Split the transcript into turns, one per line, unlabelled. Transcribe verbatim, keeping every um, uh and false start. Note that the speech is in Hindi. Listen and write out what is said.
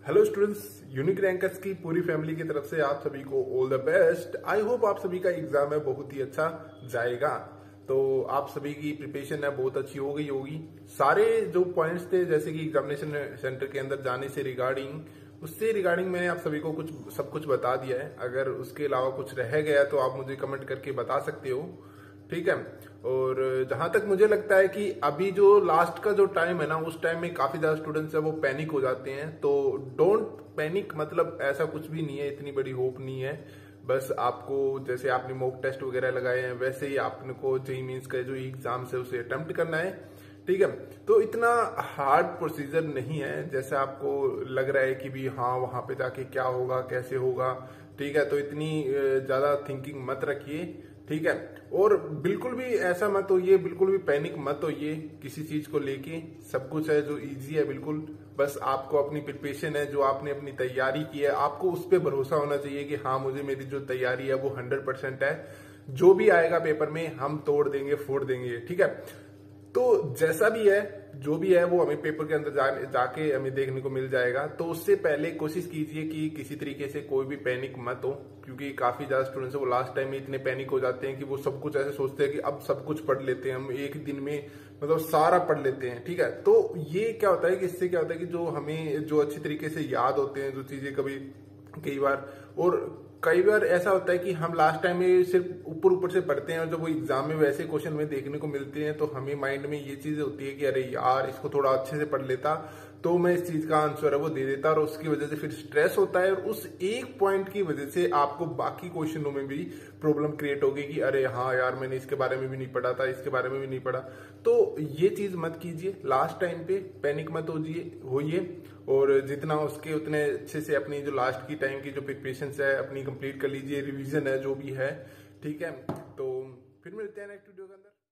हेलो स्टूडेंट्स, यूनिक रैंकर्स की पूरी फैमिली की तरफ से आप सभी को all the best. I hope आप सभी का एग्जाम है बहुत ही अच्छा जाएगा। तो आप सभी की प्रिपरेशन है बहुत अच्छी हो गई होगी। सारे जो पॉइंट्स थे जैसे कि एग्जामिनेशन सेंटर के अंदर जाने से रिगार्डिंग उससे रिगार्डिंग मैंने आप सभी को कुछ सब कुछ बता दिया है। अगर उसके अलावा कुछ रह गया तो आप मुझे कमेंट करके बता सकते हो, ठीक है। और जहां तक मुझे लगता है कि अभी जो लास्ट का जो टाइम है ना, उस टाइम में काफी ज्यादा स्टूडेंट्स है वो पैनिक हो जाते हैं। तो डोंट पैनिक, मतलब ऐसा कुछ भी नहीं है, इतनी बड़ी होप नहीं है। बस आपको जैसे आपने मॉक टेस्ट वगैरह लगाए हैं वैसे ही आपको जेईई मेंस का जो एग्जाम्स है उसे अटेम्प्ट करना है, ठीक है। तो इतना हार्ड प्रोसीजर नहीं है जैसे आपको लग रहा है कि भी हाँ वहां पे जाके क्या होगा कैसे होगा, ठीक है। तो इतनी ज्यादा थिंकिंग मत रखिए, ठीक है। और बिल्कुल भी ऐसा मत होइए, बिल्कुल भी पैनिक मत होइए किसी चीज को लेके। सब कुछ है जो इजी है बिल्कुल। बस आपको अपनी प्रिपरेशन है, जो आपने अपनी तैयारी की है, आपको उस पर भरोसा होना चाहिए कि हाँ मुझे मेरी जो तैयारी है वो हंड्रेड परसेंट है। जो भी आएगा पेपर में हम तोड़ देंगे फोड़ देंगे, ठीक है। तो जैसा भी है जो भी है वो हमें पेपर के अंदर जा, जाके हमें देखने को मिल जाएगा। तो उससे पहले कोशिश कीजिए कि किसी तरीके से कोई भी पैनिक मत हो, क्योंकि काफी ज्यादा स्टूडेंट्स वो लास्ट टाइम में इतने पैनिक हो जाते हैं कि वो सब कुछ ऐसे सोचते हैं कि अब सब कुछ पढ़ लेते हैं हम एक दिन में, मतलब सारा पढ़ लेते हैं, ठीक है। तो ये क्या होता है कि इससे क्या होता है कि जो हमें जो अच्छी तरीके से याद होते हैं जो चीजें कभी कई बार, और कई बार ऐसा होता है कि हम लास्ट टाइम में सिर्फ ऊपर ऊपर से पढ़ते हैं और जब वो एग्जाम में वैसे क्वेश्चन में देखने को मिलते हैं तो हमें माइंड में ये चीज होती है कि अरे यार इसको थोड़ा अच्छे से पढ़ लेता तो मैं इस चीज का आंसर है वो दे देता, और उसकी वजह से फिर स्ट्रेस होता है और उस एक पॉइंट की वजह से आपको बाकी क्वेश्चनों में भी प्रॉब्लम क्रिएट होगी कि अरे हाँ यार मैंने इसके बारे में भी नहीं पढ़ा था, इसके बारे में भी नहीं पढ़ा। तो ये चीज मत कीजिए, लास्ट टाइम पे पैनिक मत होइए और जितना उसके उतने अच्छे से अपनी जो लास्ट की टाइम की जो प्रिपरेशन है अपनी कंप्लीट कर लीजिए, रिवीजन है जो भी है, ठीक है। तो फिर मिलते हैं नेक्स्ट वीडियो के अंदर।